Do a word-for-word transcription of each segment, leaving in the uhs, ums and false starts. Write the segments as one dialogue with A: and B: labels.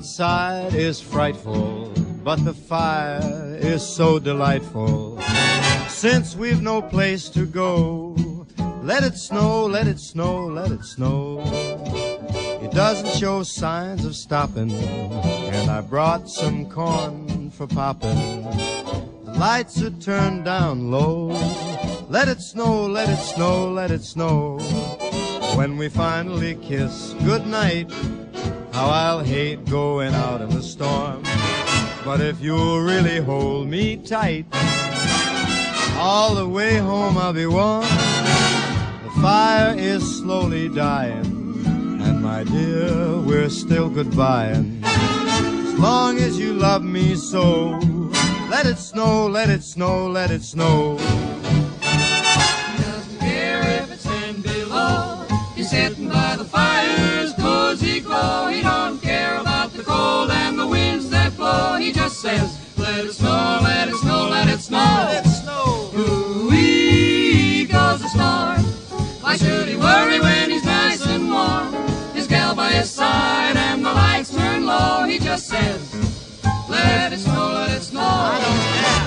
A: outside is frightful, but the fire is so delightful. Since we've no place to go, let it snow, let it snow, let it snow. It doesn't show signs of stopping, and I brought some corn for popping. The lights are turned down low. Let it snow, let it snow, let it snow. When we finally kiss goodnight, how I'll hate going out in the storm. But if you'll really hold me tight, all the way home I'll be warm. The fire is slowly dying, and my dear, we're still goodbying. As long as you love me so, let it snow, let it snow, let it snow.
B: He doesn't care if it's ten below. He's sitting by the fire's cozy glow. He don't care about the cold and the winds that blow. He just says, let it snow, let it snow, let it snow.
A: Let it snow.
B: Ooh-wee goes the storm. Why should he worry when he's nice and warm? His gal by his side and the lights turn low. He just says, let it snow, let it snow.
A: I don't care.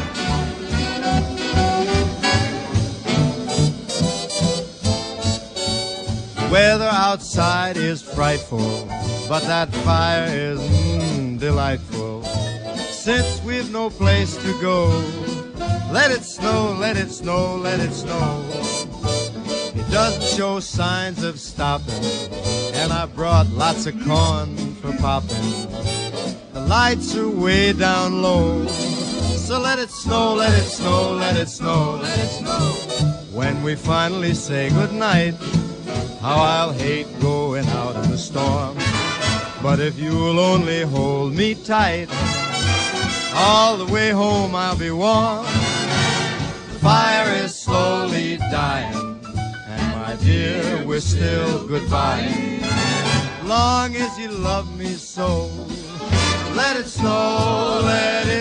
A: The weather outside is frightful, but that fire is mm, delightful. Since we've no place to go, let it snow, let it snow, let it snow. It doesn't show signs of stopping, and I brought lots of corn for popping. The lights are way down low, so let it snow, let it snow, let it snow,
B: Let it snow.
A: when we finally say goodnight. How I'll hate going out in the storm. But if you'll only hold me tight, all the way home I'll be warm. The fire is slowly dying, and my dear, we're still goodbye. Long as you love me so, let it snow, let it